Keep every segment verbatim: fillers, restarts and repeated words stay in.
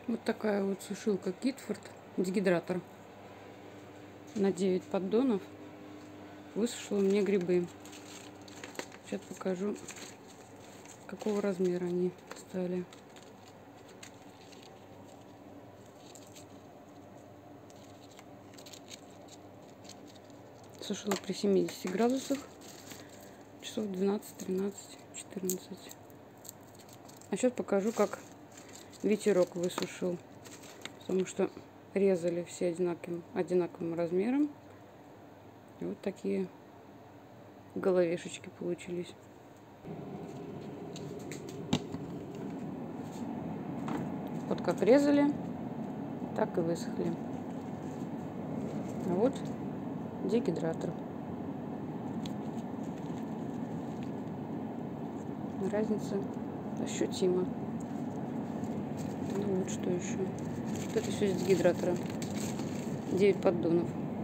Вот такая вот сушилка Китфорд, дегидратор на девять поддонов. Высушила мне грибы. Сейчас покажу, какого размера они стали. Сушила при семидесяти градусах часов двенадцать, тринадцать, четырнадцать. А сейчас покажу, как ветерок высушил, потому что резали все одинаковым, одинаковым размером. И вот такие головешечки получились. Вот как резали, так и высохли. А вот дегидратор. Разница ощутима. Ну вот что еще. Вот это все из дегидратора. девять поддонов.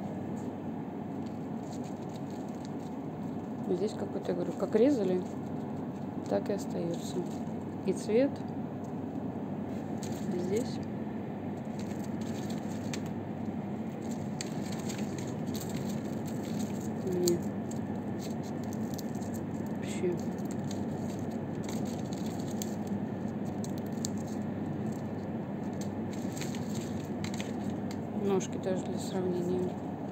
Здесь какой-то, я говорю, как резали, так и остается. И цвет здесь. И вообще. Ножки даже для сравнения.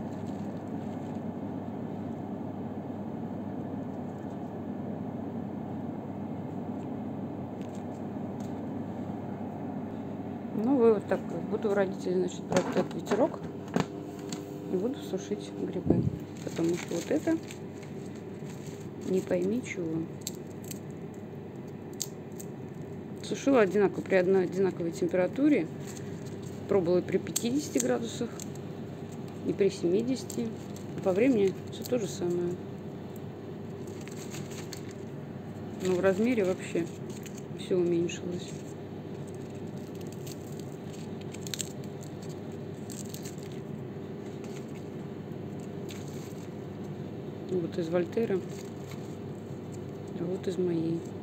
Ну, вывод такой. Буду у родителей, значит, брать этот ветерок и буду сушить грибы. Потому что вот это не пойми чего. Сушила одинаково при одной одинаковой температуре. Пробовала и при пятидесяти градусах, и при семидесяти. По времени все то же самое. Но в размере вообще все уменьшилось. Вот из Вольтера, а вот из моей.